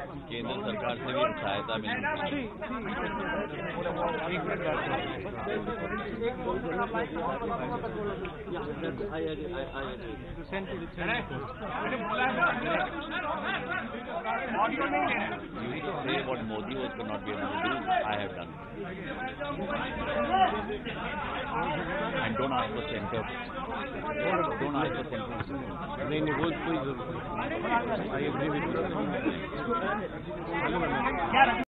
केंद्र सरकार से भी सहायता मिली। What Modi was could not be able to do, I have done. And don't ask for center. Don't ask for center. I agree with you.